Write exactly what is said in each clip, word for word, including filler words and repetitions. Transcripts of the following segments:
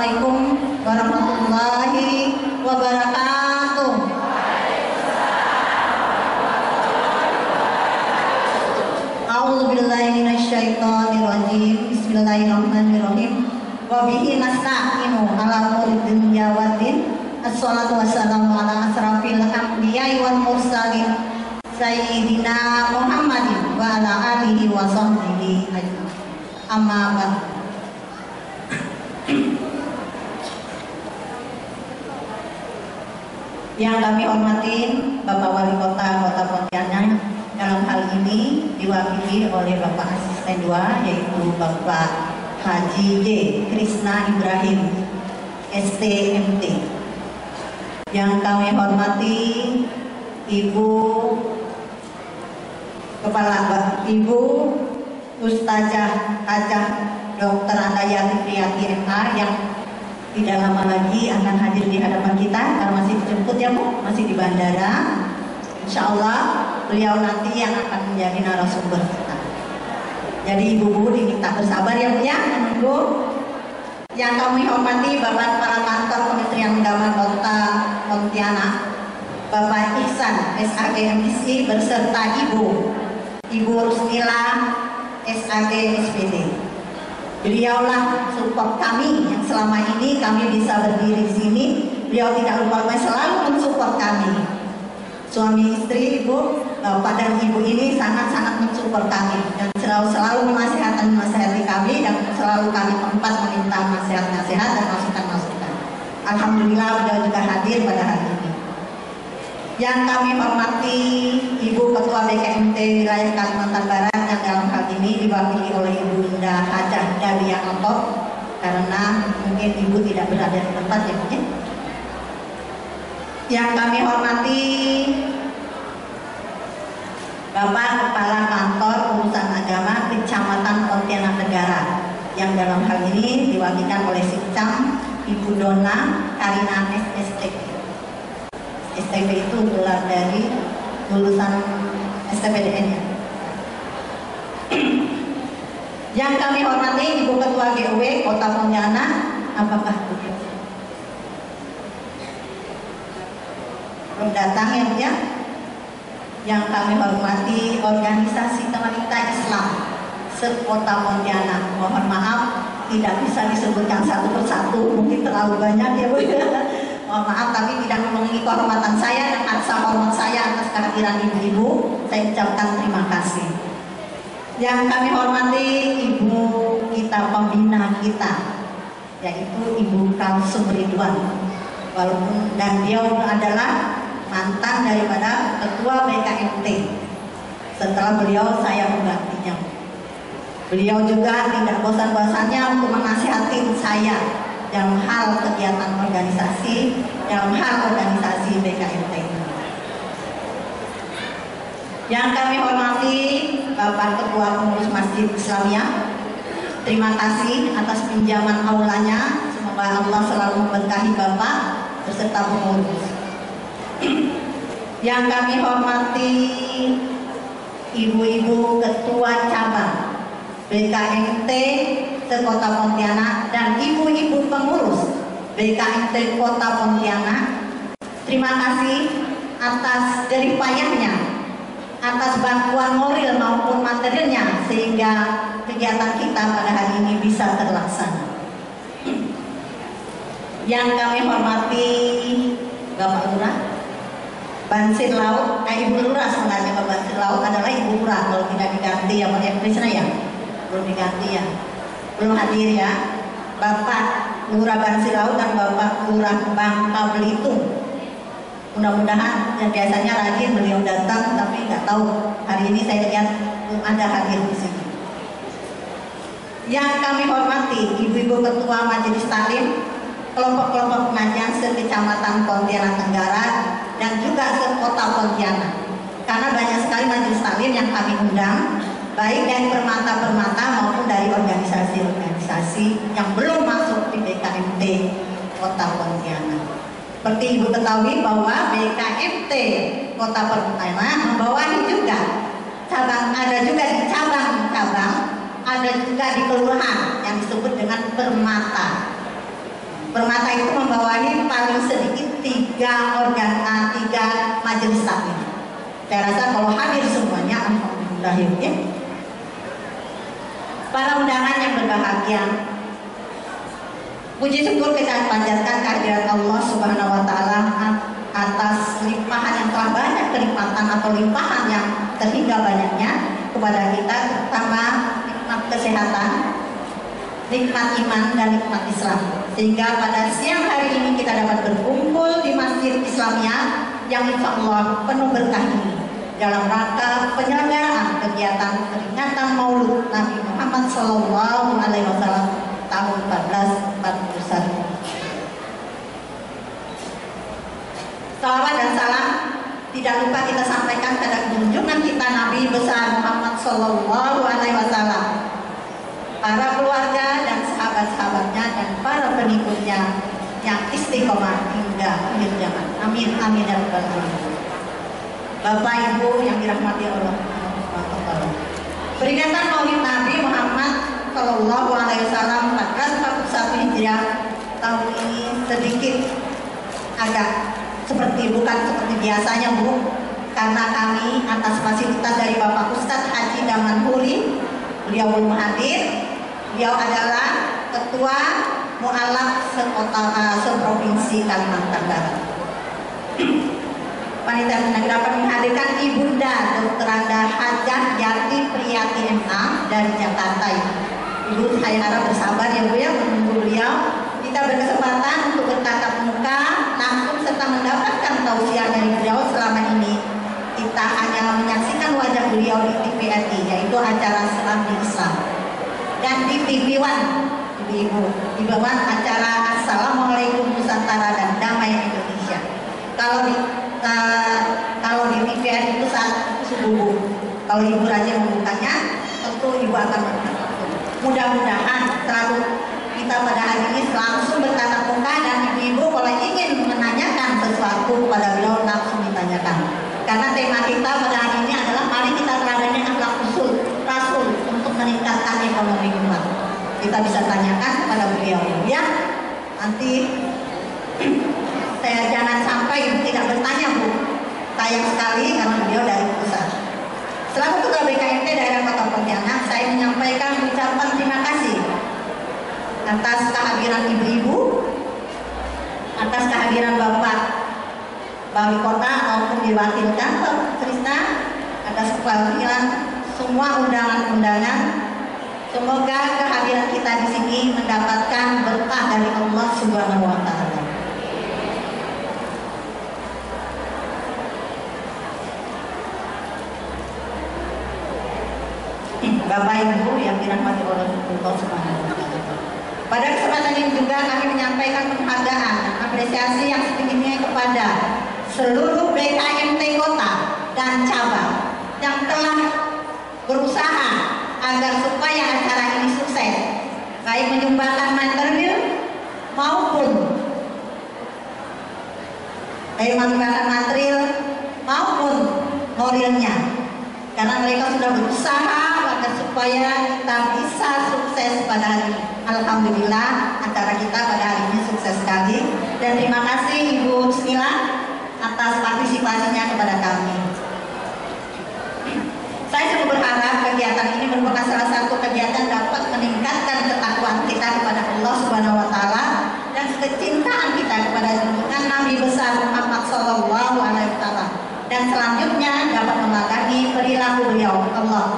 Assalamualaikum warahmatullahi wabarakatuh. A'udzubillahi minasyaitonirrajim. Bismillahirrahmanirrahim. Wa bihi nasta'inu ala umuri dunya waddin. Assalatu wassalamu ala asrafil anbiya'i wal mursalin Sayyidina Muhammadin wa ala alihi wa sahbihi ajma'in. Amma ba'd. Yang kami hormati Bapak Wali Kota Kota Pontianak, dalam hal ini diwakili oleh Bapak Asisten dua yaitu Bapak Haji J. Krisna Ibrahim S T M T. Yang kami hormati Ibu Kepala Ibu Ustazah Hajah Dokter Andayati Priyati M A yang tidak lama lagi akan hadir di hadapan kita karena masih dijemput ya Bu, masih di bandara. Insya Allah beliau nanti yang akan menjadi narasumber kita. Jadi ibu-ibu diminta bersabar ya Bu ya, menunggu. Yang kami hormati Bapak Kepala Kantor Kementerian Agama Kota Pontianak, Bapak Ihsan S A G M I beserta Ibu Ibu Rusmila S A G S P D. Beliaulah support kami yang selama ini kami bisa berdiri di sini. Beliau tidak lupa selalu mensupport kami. Suami istri, ibu, bapak dan ibu ini sangat-sangat mensupport kami dan selalu selalu menasihati menasihati kami dan selalu kami tempat meminta nasihat-nasihat dan masukan-masukan. Alhamdulillah beliau juga hadir pada hari ini. Yang kami hormati Ibu Ketua B K M T Wilayah Kalimantan Barat yang dalam hal ini diwakili oleh Ibu Indah Hajah Dalia Ngotot, karena mungkin Ibu tidak berada di tempat ya mungkin. Yang kami hormati Bapak Kepala Kantor Urusan Agama Kecamatan Pontianak Negara yang dalam hal ini diwakilkan oleh Sikcam Ibu Dona Karina S T P. S T P itu gelar dari lulusan S T P D N ya. Yang kami hormati Ibu Ketua G U W Kota Pontianak, apakah itu? Belum datang ya Bu ya. Yang kami hormati organisasi wanita Islam sekota Pontianak. Mohon maaf tidak bisa disebutkan satu persatu, mungkin terlalu banyak ya Bu. Mohon maaf tapi tidak memenuhi kehormatan saya dan rasa hormat saya atas kehadiran ibu-ibu. Saya ucapkan terima kasih. Yang kami hormati ibu kita pembina kita yaitu Ibu Kalsum Ridwan. Walaupun dan beliau adalah mantan daripada Ketua B K M T. Setelah beliau saya menggantinya. Beliau juga tidak bosan-bosannya untuk menasihati saya dalam hal kegiatan organisasi, dalam hal organisasi B K M T. Yang kami hormati Bapak Ketua Pengurus Masjid Islamiyah, terima kasih atas pinjaman aulanya. Semoga Allah selalu memberkahi Bapak beserta pengurus. Yang kami hormati ibu-ibu ketua cabang B K M T sekota Pontianak dan ibu-ibu pengurus B K M T Kota Pontianak, terima kasih atas jerih payahnya, atas bantuan moral maupun materialnya sehingga kegiatan kita pada hari ini bisa terlaksana. Yang kami hormati Bapak Lurah Bansir Laut, eh, Ibu Lurah sebenarnya Bapak Bansir Laut adalah Ibu Lurah kalau tidak diganti ya Pak Krisna ya, belum diganti ya, belum hadir ya. Bapak Lurah Bansir Laut dan Bapak Lurah Bangka Belitung. Mudah-mudahan yang biasanya rajin beliau datang, tapi nggak tahu hari ini saya lihat belum ada hadir di sini. Yang kami hormati ibu-ibu ketua Majelis Taklim, kelompok-kelompok pengajian sekecamatan Pontianak Tenggara dan juga sekota Pontianak. Karena banyak sekali majelis taklim yang kami undang, baik dari permata-permata maupun dari organisasi-organisasi yang belum masuk di B K M T Kota Pontianak. Seperti Ibu ketahui bahwa B K M T Kota Pontianak membawahi juga cabang, ada juga di cabang-cabang, ada juga di kelurahan yang disebut dengan permata. Permata itu membawahi paling sedikit tiga organ, uh, tiga majelis taklim. Saya rasa kalau hadir semuanya, alhamdulillah ya. Para undangan yang berbahagia, puji syukur kita panjatkan kehadirat Allah Subhanahu Wa Taala atas limpahan yang telah banyak, kenikmatan atau limpahan yang terhingga banyaknya kepada kita, terutama nikmat kesehatan, nikmat iman dan nikmat Islam, sehingga pada siang hari ini kita dapat berkumpul di Masjid Islamiyah yang insya Allah penuh berkah ini dalam rangka penyelenggaraan kegiatan peringatan Maulud Nabi Muhammad Shallallahu Alaihi Wasallam tahun seribu empat ratus empat puluh satu. Salawat dan salam tidak lupa kita sampaikan pada junjungan kita Nabi besar Muhammad Shallallahu Alaihi Wasallam, para keluarga dan sahabat-sahabatnya dan para pengikutnya yang istiqomah hingga akhir zaman. Amin amin ya rabbal alamin. Bapak Ibu yang dirahmati Allah, peringatan Maulid Nabi Muhammad Shallallahu Alaihi Wasallam empat belas empat puluh satu Hijriah tahun ini sedikit agak seperti bukan seperti biasanya Bu, karena kami atas fasilitas dari Bapak Ustadz Haji Daman Huri, beliau belum hadir. Beliau adalah Ketua Mu'alaf sekota uh, seprovinsi Kalimantan Barat. Panitia dapat menghadirkan Ibunda Dokter Anda Hajah Yati Priyati M A dari Jakarta. Ibu saya harap bersabar ya Bu ya menunggu beliau. Kita berkesempatan untuk bertatap muka langsung serta mendapatkan tausiah dari beliau. Selama ini kita hanya menyaksikan wajah beliau di T V R I, yaitu acara Salam di Islam, dan di T V One, ibu-ibu, di bawah acara Assalamualaikum Nusantara dan Damai Indonesia. Kalau di uh, kalau di T V R itu saat subuh, kalau Ibu Raja membukanya, tentu Ibu akan berkata. Mudah-mudahan selalu kita pada hari ini langsung bertatap muka, dan ibu-ibu kalau ingin menanyakan sesuatu kepada beliau langsung ditanyakan. Karena tema kita pada hari ini adalah mari kita teladani akhlak Rasul, Rasul untuk meningkatkan ekonomi umat. Kita bisa tanyakan kepada beliau ya. Nanti saya jangan sampai ibu tidak bertanya Bu. Sayang sekali karena beliau dari pusat. Selaku Ketua B K M T Daerah Kota Pontianak, saya menyampaikan ucapan terima kasih atas kehadiran ibu-ibu, atas kehadiran Bapak Wali Kota maupun diwakilkan Pak Trisna, atas kewakilan semua undangan-undangan. Semoga kehadiran kita di sini mendapatkan berkah dari Allah Subhanahu Wa Taala. Bapak Ibu yang dirahmati Allah Subhanahu wa Ta'ala. Pada kesempatan ini juga kami menyampaikan penghargaan apresiasi yang setinggi-tingginya kepada seluruh B K M T kota dan cabang yang telah berusaha agar supaya acara ini sukses, baik menyumbangkan material maupun baik menyumbangkan material maupun moralnya, karena mereka sudah berusaha agar supaya kita bisa sukses pada hari ini. Alhamdulillah acara kita pada hari ini sukses sekali, dan terima kasih Ibu Bismillah atas partisipasinya kepada kami. Saya cukup berharap kegiatan ini merupakan salah satu kegiatan dapat meningkatkan ketakwaan kita kepada Allah Subhanahu Wa Taala dan kecintaan kita kepada junjungan Nabi besar Muhammad Shallallahu Alaihi Wasallam, dan selanjutnya dapat memadani perilaku beliau Allah.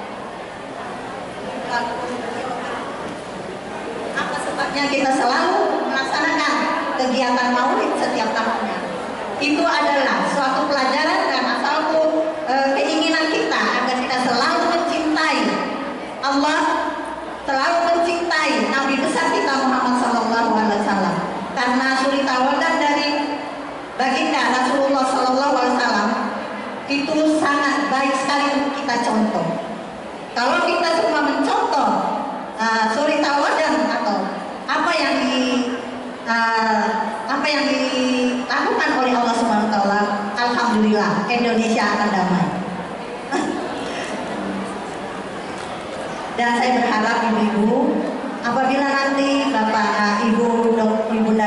Apa sebabnya kita selalu melaksanakan kegiatan Maulid setiap tahunnya? Itu adalah suatu pelajaran dan satu e, keinginan kita agar kita selalu mencintai Allah, selalu mencintai Nabi besar kita Muhammad Shallallahu Alaihi Wasallam. Karena suri tawadan dari baginda Rasulullah Shallallahu Alaihi Wasallam itu sangat baik sekali untuk kita contoh. Kalau kita semua mencontoh uh, suri tawadan atau apa yang di uh, apa yang dilakukan oleh Allah Subhanahu Wa Taala, alhamdulillah Indonesia akan damai. Dan saya berharap ibu-ibu, apabila nanti bapak uh, ibu dok, ibu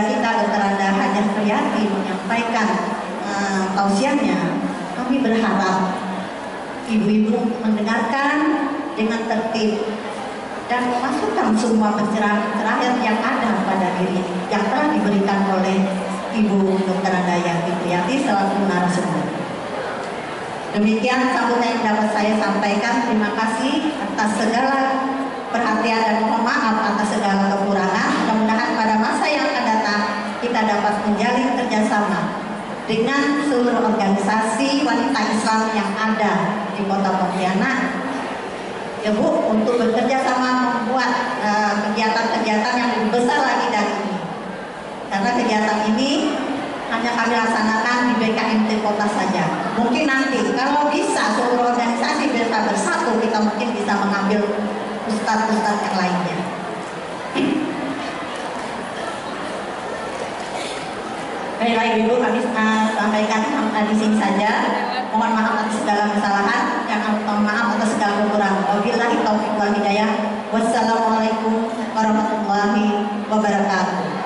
menyampaikan uh, tausiahnya, kami berharap ibu-ibu mendengarkan dengan tertib dan memasukkan semua pencerahan-pencerahan yang ada pada diri yang telah diberikan oleh Ibu Dokter Andaya Fitriati selaku narasumber. Demikian sambutan yang dapat saya sampaikan. Terima kasih atas segala perhatian dan mohon maaf atas segala kekurangan. Mudah-mudahan pada masa yang akan datang kita dapat menjalin kerjasama dengan seluruh organisasi wanita Islam yang ada di Kota Pontianak, ya Bu, untuk bekerja sama membuat kegiatan-kegiatan uh, yang lebih besar lagi dari ini. Karena kegiatan ini hanya kami laksanakan di B K M T Kota saja. Mungkin nanti kalau bisa seluruh organisasi bisa bersatu, kita mungkin bisa mengambil ustadz-ustadz yang lainnya. Baiklah Ibu, kami uh, sampaikan uh, di sini saja. Mohon maaf atas segala kesalahan, yang mohon maaf atas segala kekurangan. Wabillahi taufiq wal hidayah. Wassalamualaikum warahmatullahi wabarakatuh.